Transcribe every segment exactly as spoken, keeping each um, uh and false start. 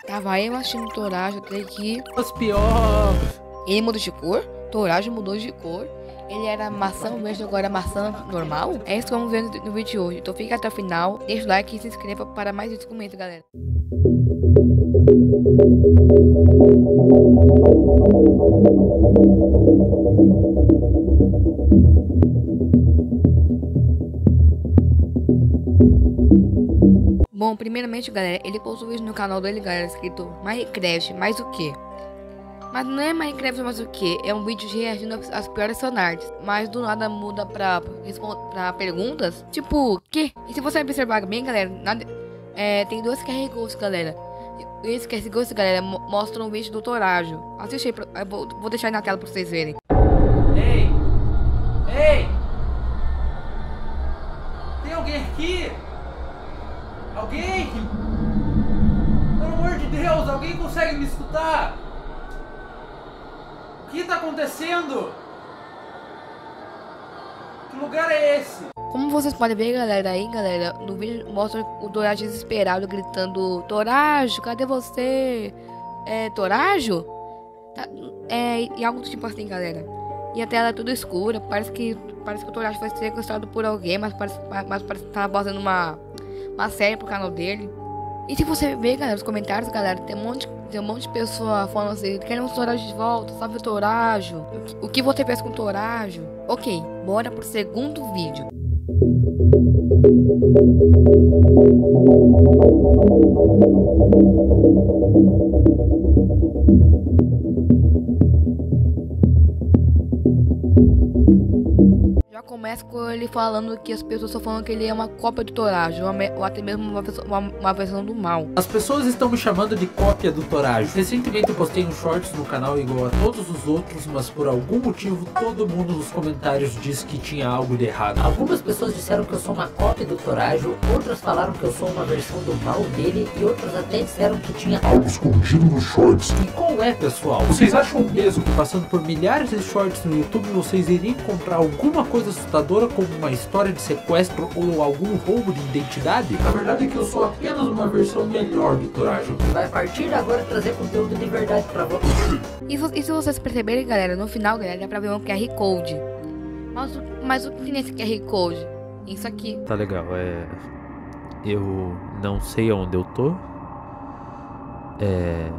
Tava eu assistindo Torajo até que Os pior. ele mudou de cor. Torajo mudou de cor. Ele era maçã verde, agora é maçã normal. É isso que vamos ver no, no vídeo de hoje. Então fica até o final, deixa o like e se inscreva para mais vídeos. Comenta, galera. Bom, primeiramente, galera, ele postou um vídeo no canal dele, galera, escrito Minecraft, mais o que? Mas não é Minecraft mais o que? É um vídeo reagindo às piores fanarts. Mas do nada muda pra, pra perguntas. Tipo, que? E se você observar bem, galera, nada, é, tem dois Q R Codes, galera. Esse Q R Code, galera, mostra um vídeo do Torajo. Assiste aí, pra, eu vou, vou deixar aí na tela pra vocês verem. Ei! Ei! Tem alguém aqui? Alguém? Pelo amor de Deus, alguém consegue me escutar? O que tá acontecendo? Que lugar é esse? Como vocês podem ver, galera, aí, galera, no vídeo mostra o Torajo desesperado gritando: Torajo, cadê você? É, Torajo? Tá, é, e algo do tipo assim, galera. E a tela é tudo escura, parece que parece que o Torajo foi sequestrado por alguém, mas parece, mas parece que tá fazendo uma, uma série pro canal dele. E se você ver, galera, nos comentários, galera, tem um monte, tem um monte de pessoa falando assim: queremos o Torajo de volta, salve o Torajo. O que, o que você fez com o Torajo? Ok, bora pro segundo vídeo. Já começa com ele falando que as pessoas estão falando que ele é uma cópia do Torajo, ou até mesmo uma versão, uma, uma versão do mal. As pessoas estão me chamando de cópia do Torajo. Recentemente eu postei um shorts no canal igual a todos os outros, mas por algum motivo todo mundo nos comentários disse que tinha algo de errado. Algumas pessoas disseram que eu sou uma cópia do Torajo, outras falaram que eu sou uma versão do mal dele e outras até disseram que tinha algo escondido nos shorts. E qual é, pessoal? Vocês acham mesmo que passando por milhares de shorts no YouTube vocês iriam encontrar alguma coisa assustadora como uma história de sequestro ou algum roubo de identidade? A verdade é que eu sou apenas uma versão melhor do Torajo. Vai a partir de agora trazer conteúdo de verdade pra vocês. E, e se vocês perceberem, galera, no final, galera, dá pra ver um Q R Code. Mas, mas o que tem nesse Q R Code? Isso aqui. Tá legal, é... eu não sei onde eu tô. É...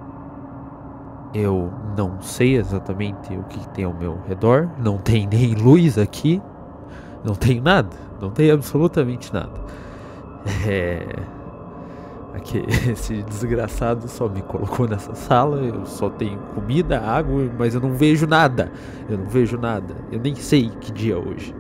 Eu não sei exatamente o que tem ao meu redor. Não tem nem luz aqui. Não tem nada. Não tem absolutamente nada. É... Aqui, esse desgraçado só me colocou nessa sala. Eu só tenho comida, água, mas eu não vejo nada. Eu não vejo nada. Eu nem sei que dia é hoje.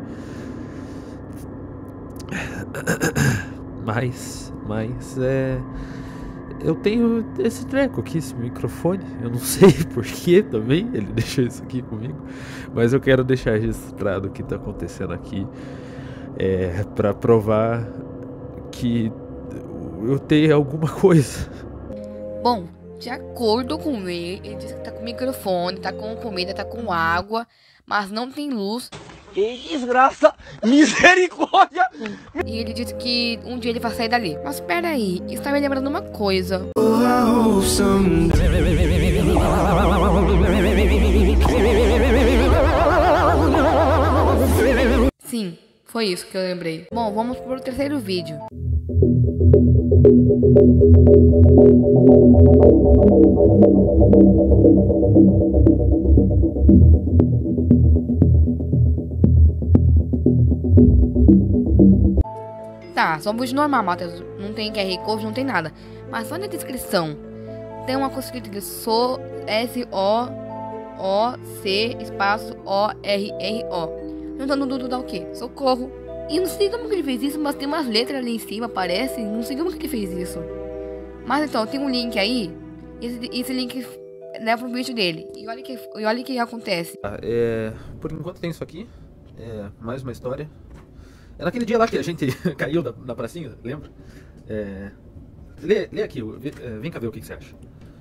Mas, mas é... Eu tenho esse treco aqui, esse microfone. Eu não sei porquê também ele deixou isso aqui comigo, mas eu quero deixar registrado o que tá acontecendo aqui, é, pra provar que eu tenho alguma coisa. Bom, de acordo com ele, ele disse que tá com microfone, tá com comida, tá com água, mas não tem luz. Que desgraça! Misericórdia! E ele disse que um dia ele vai sair dali. Mas pera aí, isso tá me lembrando uma coisa. Sim, foi isso que eu lembrei. Bom, vamos pro terceiro vídeo. Tá, só um vídeo normal, Matheus. Não tem Q R Code, não tem nada. Mas só na descrição tem uma coisa escrita de so, S O O C espaço O R R O. Não tá no Dudu dá o quê? Socorro. E não sei como que ele fez isso, mas tem umas letras ali em cima, parece. Não sei como que ele fez isso. Mas então, tem um link aí. E esse, esse link leva pro vídeo dele. E olha que, e olha que acontece. Ah, é, por enquanto tem isso aqui. É, mais uma história. É naquele dia lá que a gente caiu da, da pracinha, lembra? É, lê, lê aqui, vê, vem cá ver o que, que você acha.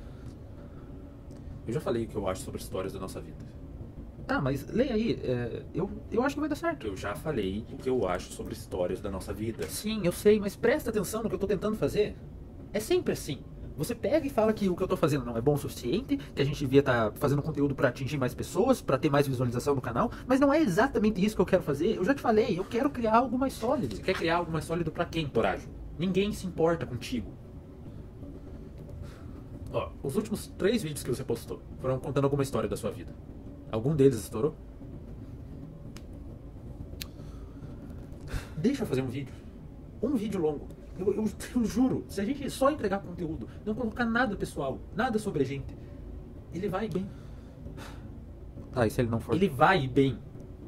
Eu já falei o que eu acho sobre histórias da nossa vida. Tá, mas leia aí, é, eu, eu acho que vai dar certo. Eu já falei o que eu acho sobre histórias da nossa vida. Sim, eu sei, mas presta atenção no que eu tô tentando fazer. É sempre assim. Você pega e fala que o que eu tô fazendo não é bom o suficiente, que a gente devia estar fazendo conteúdo pra atingir mais pessoas, pra ter mais visualização no canal, mas não é exatamente isso que eu quero fazer. Eu já te falei, eu quero criar algo mais sólido. Você quer criar algo mais sólido pra quem, Torajo? Ninguém se importa contigo. Ó, os últimos três vídeos que você postou foram contando alguma história da sua vida. Algum deles estourou? Deixa eu fazer um vídeo. Um vídeo longo. Eu, eu, eu juro, se a gente só entregar conteúdo, não colocar nada pessoal, nada sobre a gente, ele vai bem. Tá, e se ele não for? Ele vai bem.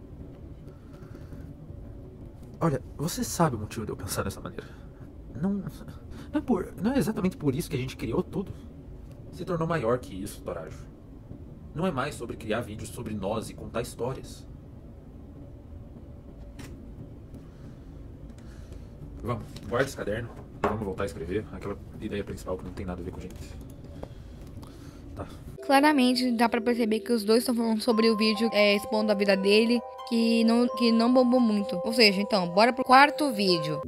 Olha, você sabe o motivo de eu pensar dessa maneira. Não, não, é por, não é exatamente por isso que a gente criou tudo. Se tornou maior que isso, Torajo. Não é mais sobre criar vídeos sobre nós e contar histórias. Vamos, guarda esse caderno e vamos voltar a escrever aquela ideia principal que não tem nada a ver com a gente. Tá. Claramente dá pra perceber que os dois estão falando sobre o vídeo é, expondo a vida dele, que não, que não bombou muito. Ou seja, então, bora pro quarto vídeo.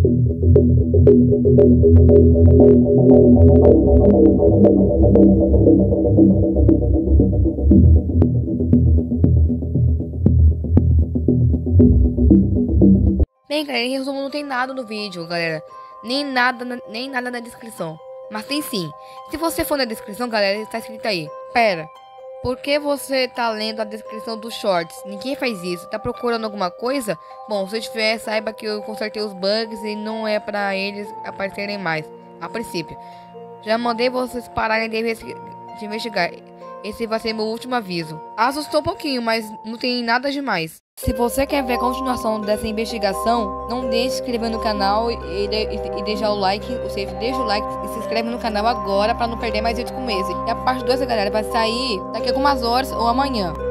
Bem, galera, em resumo, não tem nada no vídeo, galera. Nem nada, na, nem nada na descrição. Mas tem sim. Se você for na descrição, galera, está escrito aí. Pera, por que você tá lendo a descrição dos shorts? Ninguém faz isso. Tá procurando alguma coisa? Bom, se tiver, saiba que eu consertei os bugs e não é pra eles aparecerem mais. A princípio. Já mandei vocês pararem de, de investigar. Esse vai ser meu último aviso. Assustou um pouquinho, mas não tem nada demais. Se você quer ver a continuação dessa investigação, não deixe de se inscrever no canal e, de, e, e deixar o like. Ou seja, deixa o like e se inscreve no canal agora para não perder mais vídeos como esse. E a parte dois, galera, vai sair daqui a algumas horas ou amanhã.